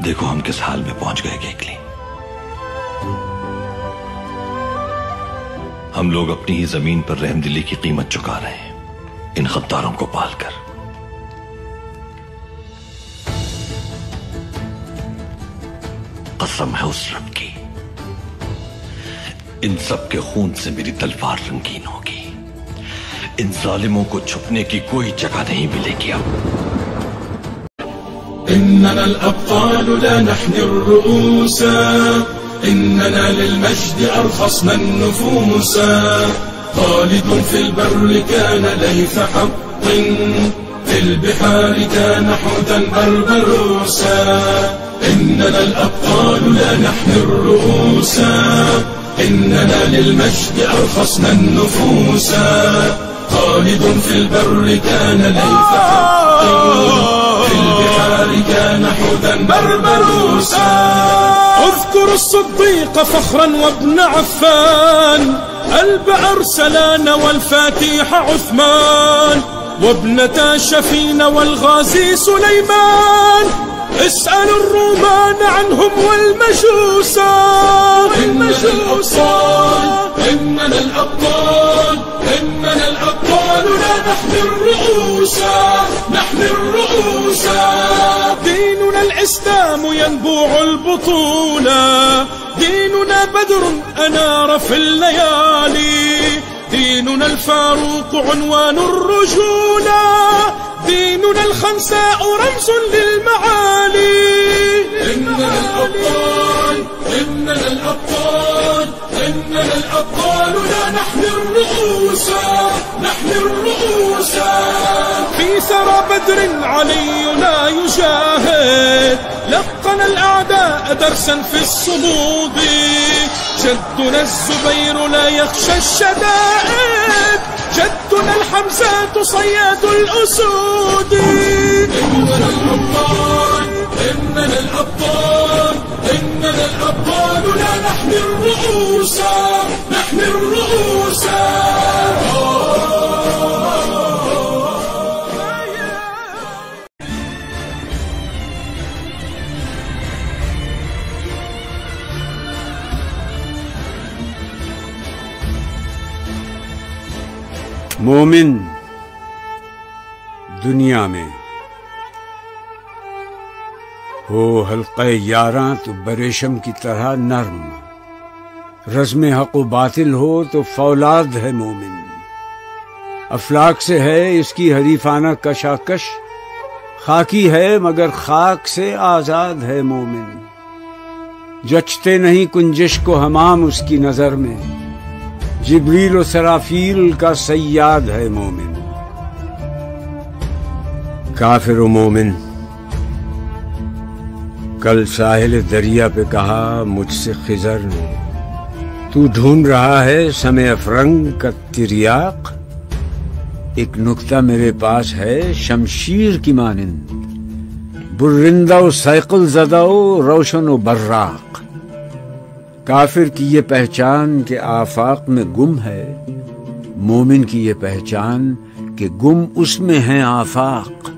देखो हम किस हाल में पहुंच गए केकली। हम लोग अपनी ही जमीन पर रहमदिली की कीमत चुका रहे हैं इन गद्दारों को पालकर। कसम है उस रब की, इन सब के खून से मेरी तलवार रंगीन होगी। इन जालिमों को छुपने की कोई जगह नहीं मिलेगी अब। إننا الأبطال لا نحني الرؤوس، إننا للمجد أرخصنا النفوس. خالد في البر كان ليث حق، في البحار كان حوتا بربروسا. إننا الأبطال لا نحني الرؤوس، إننا للمجد أرخصنا النفوس. خالد في البر كان ليث حق، في البحار كان حوتا بربروسا. اذكر الصديق فخرا وابن عفان، البئر سلان والفاتيح عثمان، وابنتا شفين والغازي سليمان. اسأل الرومان عنهم والمجوسا. إننا الأبطال، إننا الأبطال لا نحمي الرؤوس، نحمي الرؤوس. ديننا الإسلام ينبوع البطولة، ديننا بدر أنار في الليالي، ديننا الفاروق عنوان الرجولة، ديننا الخنساء رمز للمعالي. إننا الأبطال، إننا الأبطال، إننا الأبطال لا نحمي الرؤوس، نحمي الرؤوس. في ثرى بدر علينا يجاهد، لقن الأعداء درسا في الصمود. جدنا الزبير لا يخشى الشدائد، جدنا الحمزات صياد الأسود. إننا الأبطال، إننا الأبطال، إننا الأبطال لا نحمي الرؤوس، نحمي الرؤوس. मोमिन दुनिया में हो हल्क़े यारां तो बरेशम की तरह नर्म, रज़्म हक़ व बातिल हो तो फौलाद है मोमिन। अफलाक से है इसकी हरीफाना कशाकश, खाकी है मगर खाक से आजाद है मोमिन। जचते नहीं कुंजिश को हमाम उसकी नजर में, जिब्रील व सराफील का सय्याद है मोमिन। काफिर व मोमिन कल साहिल दरिया पे कहा मुझसे खिजर ने, तू ढूंढ रहा है समय अफरंग का तिरियाक। एक नुक्ता मेरे पास है शमशीर की मानिंद, बुर्रिंदा व सैकुल ज़दा व रोशन व बर्राक। काफिर की ये पहचान के आफाक में गुम है, मोमिन की ये पहचान के गुम उसमें है आफाक।